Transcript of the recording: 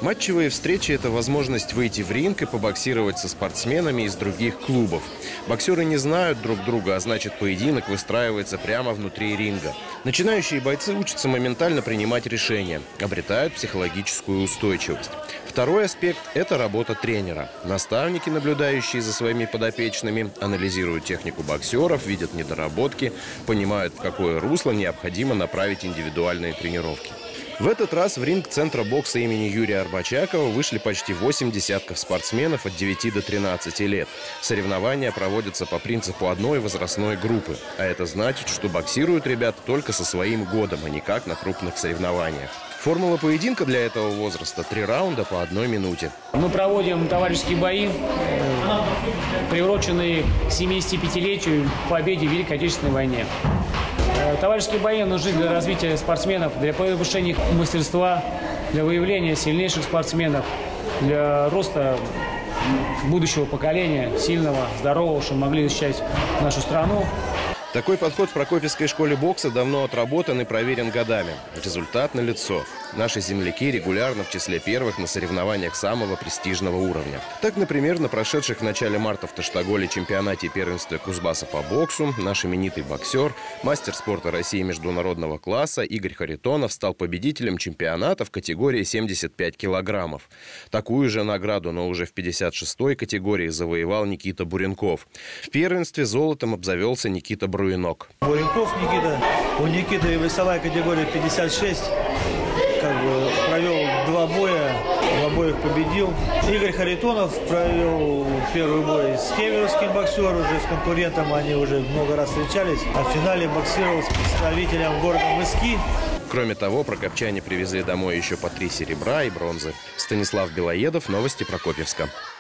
Матчевые встречи – это возможность выйти в ринг и побоксировать со спортсменами из других клубов. Боксеры не знают друг друга, а значит, поединок выстраивается прямо внутри ринга. Начинающие бойцы учатся моментально принимать решения, обретают психологическую устойчивость. Второй аспект – это работа тренера. Наставники, наблюдающие за своими подопечными, анализируют технику боксеров, видят недоработки, понимают, в какое русло необходимо направить индивидуальные тренировки. В этот раз в ринг центра бокса имени Юрия Арбачакова вышли почти 8 десятков спортсменов от 9 до 13 лет. Соревнования проводятся по принципу одной возрастной группы. А это значит, что боксируют ребята только со своим годом, а не как на крупных соревнованиях. Формула поединка для этого возраста – 3 раунда по 1 минуте. Мы проводим товарищеские бои, приуроченные к 75-летию победе в Великой Отечественной войне. Товарищеские бои нужны для развития спортсменов, для повышения их мастерства, для выявления сильнейших спортсменов, для роста будущего поколения, сильного, здорового, чтобы могли защищать нашу страну. Такой подход в Прокопьевской школе бокса давно отработан и проверен годами. Результат налицо. Наши земляки регулярно в числе первых на соревнованиях самого престижного уровня. Так, например, на прошедших в начале марта в Таштаголе чемпионате и первенстве Кузбасса по боксу наш именитый боксер, мастер спорта России международного класса Игорь Харитонов стал победителем чемпионата в категории 75 килограммов. Такую же награду, но уже в 56-й категории завоевал Никита Буренков. В первенстве золотом обзавелся Никита Бруенок. Буренков Никита. У Никиты весовая категория 56. Провел 2 боя, в обоих победил. Игорь Харитонов провел первый бой с кемеровским боксером, уже с конкурентом, они уже много раз встречались. А в финале боксировал с представителем города Мыски. Кроме того, прокопчане привезли домой еще по 3 серебра и бронзы. Станислав Белоедов, новости Прокопьевска.